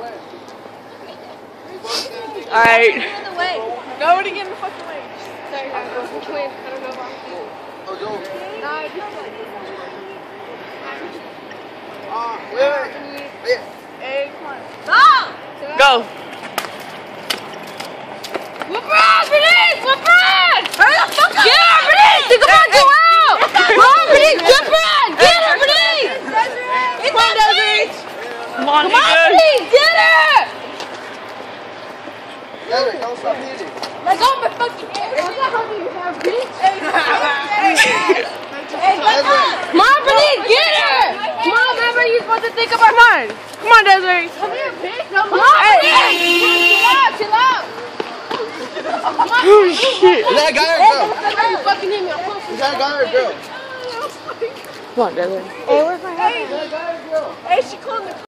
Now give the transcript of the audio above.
Alright. Nobody get in the fucking way. Sorry, guys. I don't know about you. Oh, go. Nah, just like. Wait. Hey, come on. Go. Whoop her, Bernice! Whoop her! Hurry the fuck up! Get her, Bernice! Come on, go out! Come on, Bernice! Whoop her! Get her, Bernice! Come on, Desiree! Come on, Bernice! Get her! Desiree, don't stop hitting. Let go of my fucking hair. What's that hugging you have, bitch? Hey, come on, Bernice! Get her! Come on, remember you're supposed to think about her. Come on, Desiree. Come here, bitch! Come on, Bernice! Chill out, chill out! Oh, shit. Is that a guy or a girl? You fucking hit me. Is that a guy or a girl? Come on, Desiree. Hey, where's my head? Hey, she called me.